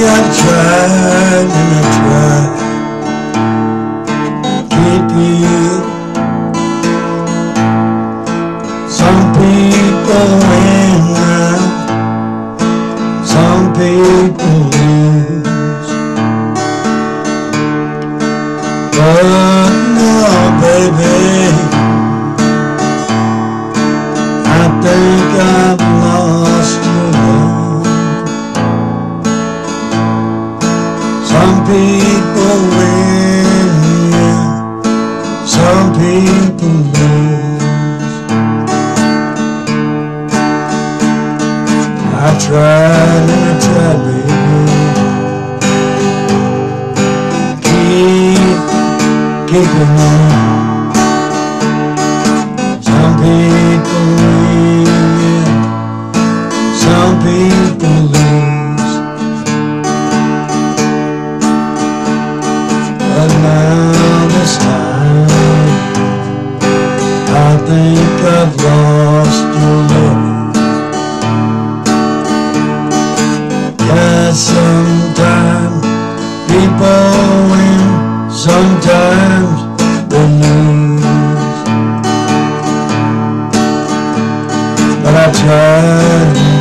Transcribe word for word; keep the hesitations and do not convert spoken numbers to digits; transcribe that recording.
I've tried and I tried to keep you. Some people win now, some people lose. But no, baby, I think I've lost your love. Some people win, yeah, some people lose. I tried and I tried, baby. Keep, keep it on. Some people win, yeah, some people lose. But now this time, I think I've lost your love. Yeah, sometimes people win, sometimes they lose. But I tried.